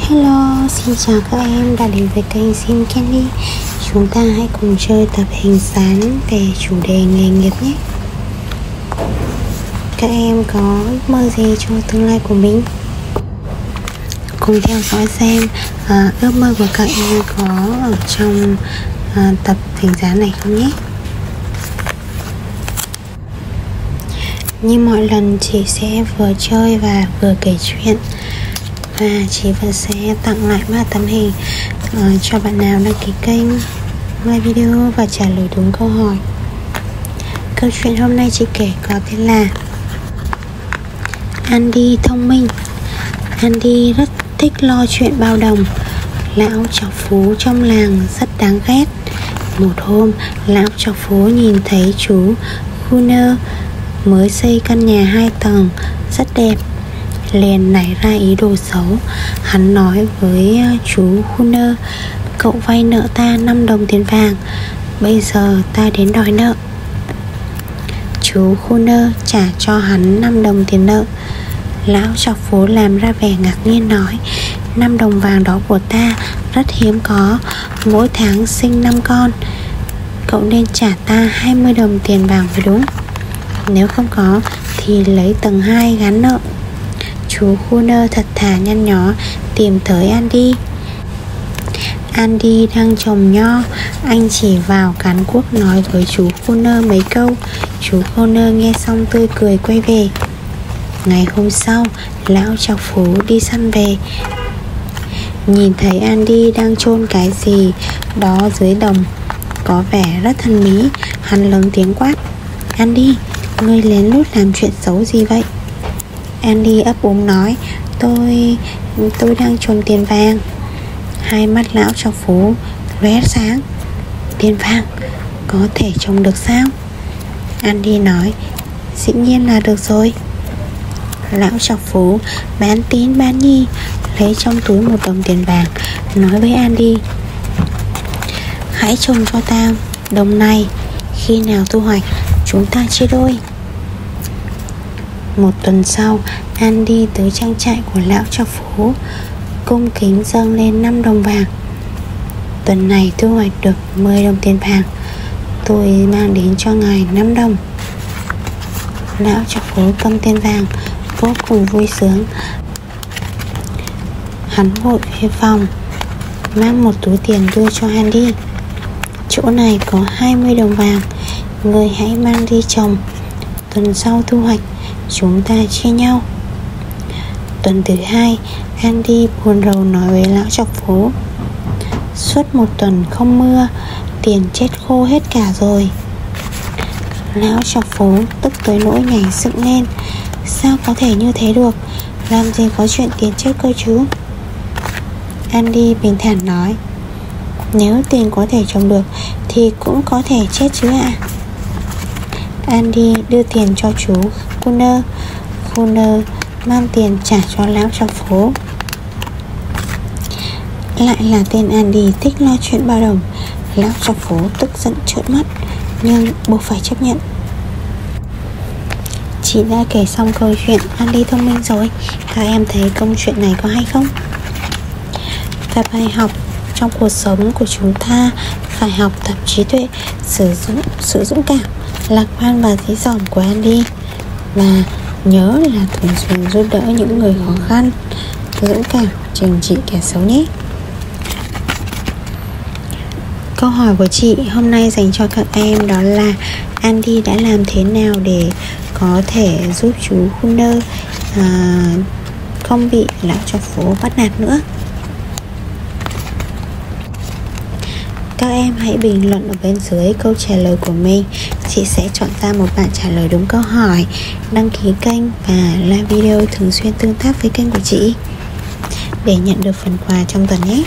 Hello, xin chào các em đã đến với kênh Sim Candy. Chúng ta hãy cùng chơi tập hình dáng về chủ đề nghề nghiệp nhé. Các em có ước mơ gì cho tương lai của mình? Cùng theo dõi xem ước mơ của các em có ở trong tập hình dáng này không nhé. Như mọi lần, chị sẽ vừa chơi và vừa kể chuyện, và chị vẫn sẽ tặng lại 3 tấm hình cho bạn nào đăng ký kênh, like video và trả lời đúng câu hỏi. Câu chuyện hôm nay chị kể có tên là Andy thông minh. Andy rất thích lo chuyện bao đồng. Lão trọc phú trong làng rất đáng ghét. Một hôm, lão trọc phú nhìn thấy chú Gunner mới xây căn nhà 2 tầng rất đẹp, liền nảy ra ý đồ xấu. Hắn nói với chú Gunner: "Cậu vay nợ ta 5 đồng tiền vàng, bây giờ ta đến đòi nợ." Chú Gunner trả cho hắn 5 đồng tiền nợ. Lão trọc phú làm ra vẻ ngạc nhiên nói: "5 đồng vàng đó của ta rất hiếm có, mỗi tháng sinh 5 con. Cậu nên trả ta 20 đồng tiền vàng mới đúng. Nếu không có thì lấy tầng 2 gán nợ." Chú Gunner thật thà nhăn nhó tìm tới Andy. Andy đang trồng nho. Anh chỉ vào cán cuốc nói với chú Gunner mấy câu. Chú Gunner nghe xong tươi cười quay về. Ngày hôm sau, lão trọc phú đi săn về, nhìn thấy Andy đang chôn cái gì đó dưới đồng, có vẻ rất thần bí. Hắn lớn tiếng quát: "Andy, ngươi lén lút làm chuyện xấu gì vậy?" Andy ấp úng nói: Tôi đang trồng tiền vàng." Hai mắt lão trọc phú lóe sáng. "Tiền vàng có thể trồng được sao?" Andy nói: "Dĩ nhiên là được rồi." Lão trọc phú bán tín bán nghi, lấy trong túi 1 đồng tiền vàng, nói với Andy: "Hãy trồng cho tao đồng này, khi nào thu hoạch chúng ta chia đôi." Một tuần sau, Andy tới trang trại của lão trọc phú, cung kính dâng lên 5 đồng vàng. "Tuần này thu hoạch được 10 đồng tiền vàng, tôi mang đến cho ngài 5 đồng." Lão trọc phú cầm tiền vàng vô cùng vui sướng. Hắn vội về phòng, mang một túi tiền đưa cho Andy. "Chỗ này có 20 đồng vàng, người hãy mang đi trồng, tuần sau thu hoạch chúng ta chia nhau." Tuần thứ 2, Andy buồn rầu nói với lão trọc phú: "Suốt 1 tuần không mưa, tiền chết khô hết cả rồi." Lão trọc phú tức tới nỗi nhảy dựng lên: "Sao có thể như thế được, làm gì có chuyện tiền chết cơ chứ?" Andy bình thản nói: "Nếu tiền có thể trồng được thì cũng có thể chết chứ ạ." Andy đưa tiền cho chú Gunner. Gunner mang tiền trả cho lão trọc phú. Lại là tên Andy thích lo chuyện bao đồng. Lão trọc phú tức giận trợn mắt, nhưng buộc phải chấp nhận. Chị đã kể xong câu chuyện Andy thông minh rồi. Các em thấy câu chuyện này có hay không? Và bài học trong cuộc sống của chúng ta phải học tập trí tuệ, sử dụng sự dũng cảm, lạc quan và dí dỏm của Andy. Và nhớ là thường xuyên giúp đỡ những người khó khăn, dũng cảm trừng trị kẻ xấu nhé. Câu hỏi của chị hôm nay dành cho các em đó là: Andy đã làm thế nào để có thể giúp chú Gunner không bị lão trọc phú bắt nạt nữa? Các em hãy bình luận ở bên dưới câu trả lời của mình. Chị sẽ chọn ra một bạn trả lời đúng câu hỏi, đăng ký kênh và like video thường xuyên tương tác với kênh của chị để nhận được phần quà trong tuần nhé.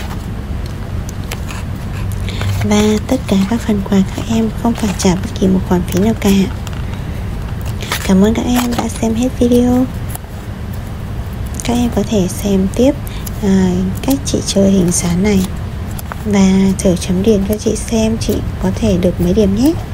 Và tất cả các phần quà các em không phải trả bất kỳ một khoản phí nào cả. Cảm ơn các em đã xem hết video. Các em có thể xem tiếp cách chị chơi hình dáng này và thử chấm điểm cho chị xem chị có thể được mấy điểm nhé.